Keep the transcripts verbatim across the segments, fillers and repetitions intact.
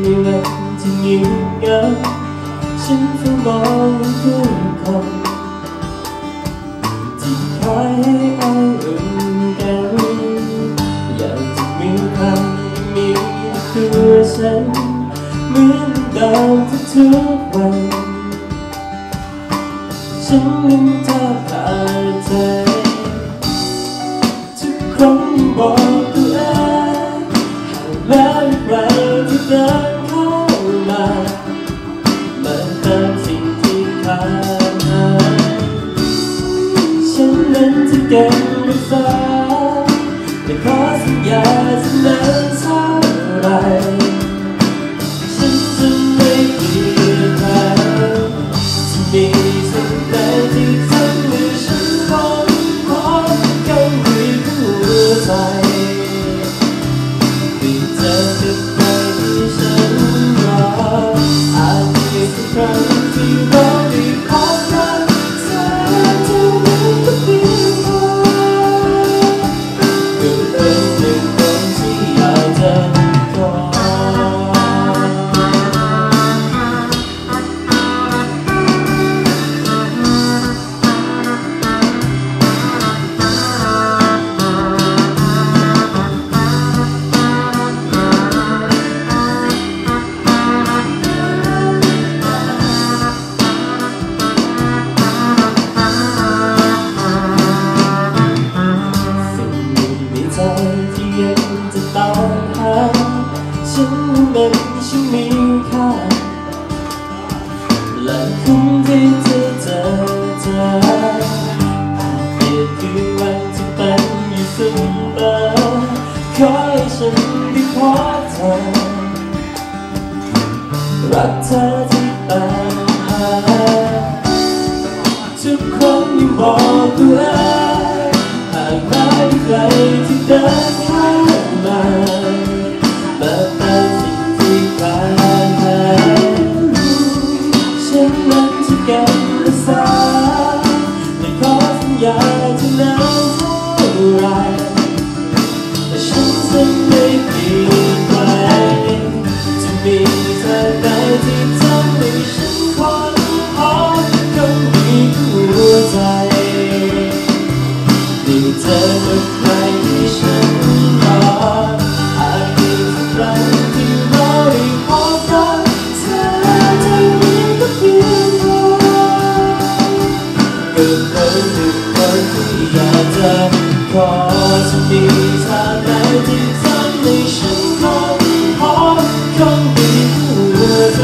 วันที่เงียบเหงาฉันเฝ้ามองทุกคนที่คอยให้อ้ายอุ่นกันอยากจะมีใครมีตัวฉันเหมือนเดิมทุกๆวันฉันนั้นเธอผ่านใจทุกครั้งบอกตัวเองแล้วใครที่เดินเข้ามามาเติมสิ่งที่ขาดหายฉันนั้นจะเก็บรักษาแต่ขอสัญญาจะนานเท่าไรฉันจะไม่เปลี่ยนแปลงที่มีสิ่งใดที่ทำให้ฉันค้นพบกันในหัวใจที่เจอกับใครที่ฉันรออาจมีสักครั้งที่เราได้พบกันเธอจะไม่ก็เพียงพอก็เป็นหนึ่งคนที่อยากจะขอที่ยังจะตามหาฉันนั้นฉันมีค่าและคุ้มที่จะเจอเธอเปลี่ยนคือวันที่เป็นอยู่เสมอขอให้ฉันได้พบเธอรักเธอที่ตามหาทุกคนยังบอกตัวเองหากไม่ใครที่เดินเข้ามามาเติมสิ่งที่ขาดหายฉันนั้นจะเก็บรักษาไม่ขอสัญญาจะนานเท่าไรแต่ฉันจะไม่เปลี่ยนแปลงจะมีเธอใดที่ทำให้ฉันค้นพบคนมีหัวใจได้เจอกับใครที่ฉันรออาจมีสักครั้งที่เราได้พบกันเธอจะมีก็เพียงพอก็เป็นหนึ่งคนที่อยากจะขอจะมีทางไหนที่ทำให้ฉันค้นพบคนมีหัวใจ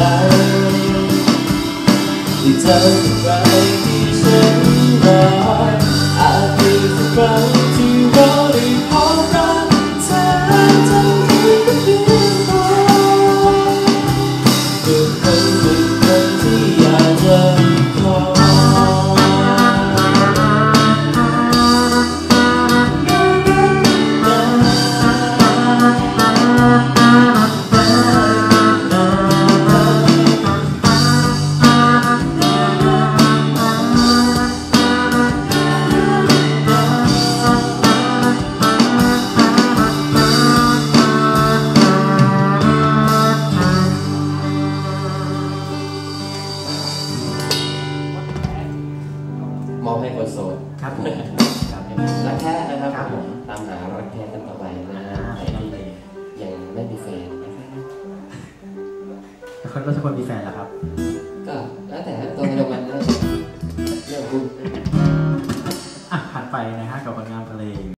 ได้เจอกับใครที่ฉันรออาจมีสักครั้งที่เราได้พบกันเธอจะมีก็เพียงพอก็เป็นหนึ่งคนที่อยากจะขอมอบให้คนโสดครับผมรักแท้นะครับครับผมตามหารักแท้กันต่อไปนะฮะใครที่ยังไม่มีแฟนนะครับคนก็จะคนมีแฟนแล้วครับก็แล้วแต่ตัวในวันนั้นเรื่องคุณอ่ะผ่านไปนะครับ